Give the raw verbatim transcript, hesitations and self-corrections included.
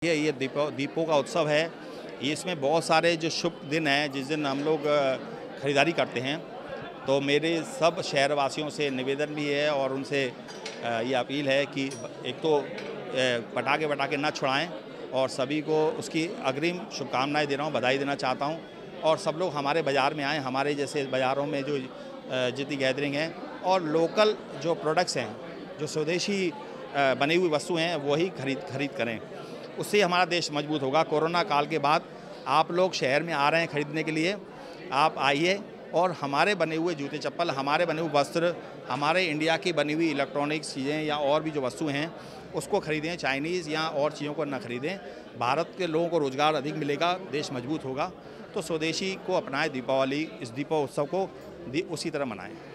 ये ये दीपो दीपों का उत्सव है। ये इसमें बहुत सारे जो शुभ दिन हैं जिस दिन हम लोग ख़रीदारी करते हैं। तो मेरे सब शहरवासियों से निवेदन भी है और उनसे ये अपील है कि एक तो पटाखे वटाखे ना छुड़ाएं और सभी को उसकी अग्रिम शुभकामनाएं दे रहा हूँ, बधाई देना चाहता हूँ। और सब लोग हमारे बाज़ार में आएँ, हमारे जैसे बाज़ारों में जो जितनी गैदरिंग है और लोकल जो प्रोडक्ट्स हैं, जो स्वदेशी बनी हुई वस्तु हैं वही खरीद खरीद करें। उससे हमारा देश मजबूत होगा। कोरोना काल के बाद आप लोग शहर में आ रहे हैं खरीदने के लिए, आप आइए और हमारे बने हुए जूते चप्पल, हमारे बने हुए वस्त्र, हमारे इंडिया की बनी हुई इलेक्ट्रॉनिक्स चीज़ें या और भी जो वस्तु हैं उसको खरीदें। चाइनीज़ या और चीज़ों को ना खरीदें। भारत के लोगों को रोज़गार अधिक मिलेगा, देश मजबूत होगा। तो स्वदेशी को अपनाएं। दीपावली, इस दीपोत्सव को उसी तरह मनाएं।